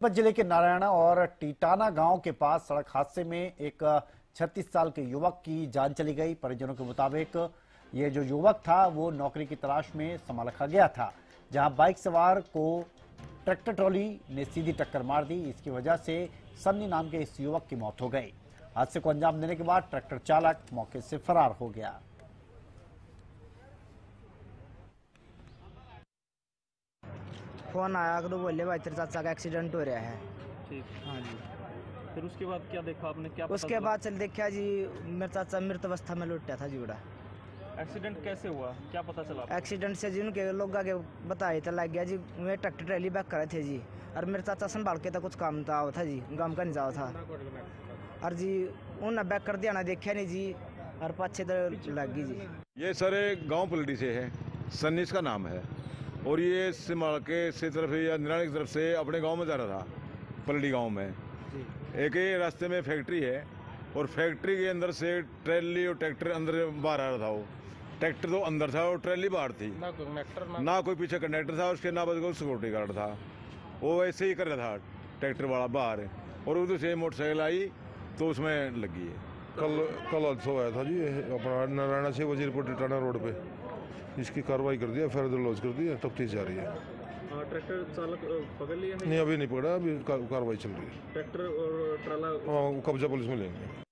सोनीपत जिले के नारायणा और टीटाना गांव के पास सड़क हादसे में एक 36 साल के युवक की जान चली गई। परिजनों के मुताबिक ये जो युवक था वो नौकरी की तलाश में समा रखा गया था, जहां बाइक सवार को ट्रैक्टर ट्रॉली ने सीधी टक्कर मार दी। इसकी वजह से सन्नी नाम के इस युवक की मौत हो गई। हादसे को अंजाम देने के बाद ट्रैक्टर चालक मौके से फरार हो गया। फोन आया तो बोले भाई तेरे चाचा का एक्सीडेंट हो रहा है। ठीक। हाँ जी। फिर उसके बाद क्या देखा आपने, क्या पता उसके चला? बाद चल देखा जी, मेरा चाचा मृत अवस्था में लुटा था जीवड़ा। एक्सीडेंट कैसे हुआ, क्या पता चला आपको? एक्सीडेंट से जी उनके लोग आगे बताए तो लग गया जी, मैं ट्रैक्टर ट्रैली बैक कर रहे थे जी, और मेरे चाचा संभाल के तो कुछ काम था था जी, गाँव का नहीं जाओ था, और जी उन्हें बैक कर दिया ना, देखा नहीं जी, और पाछे तो लग गई जी। ये सर गांव पलटी से है, सन्नी इसका नाम है, और ये सिमाल के से तरफ या निराणी की तरफ से अपने गांव में जा रहा था। पलटी गांव में एक ही रास्ते में फैक्ट्री है, और फैक्ट्री के अंदर से ट्रैली और ट्रैक्टर अंदर बाहर आ रहा था। वो ट्रैक्टर तो अंदर था और ट्रैली बाहर थी, ना कोई पीछे कंडक्टर था उसके, ना कोई सिक्योरिटी गार्ड था। वो ऐसे ही कर रहा था ट्रैक्टर वाला बाहर, और उधर से मोटरसाइकिल आई तो उसमें लगी है। कल हादसा हुआ था जी, अपना नारायणा से वजीरपुर टिटाना रोड पे। इसकी कार्रवाई कर दिया, फर्दर लॉन्च कर दिया, तफ्तीश जारी है। ट्रैक्टर चालक पकड़ लिया है? नहीं, अभी नहीं पकड़ा, अभी कार्रवाई चल रही है। ट्रैक्टर और ट्राला हाँ, कब्जा पुलिस में लेंगे।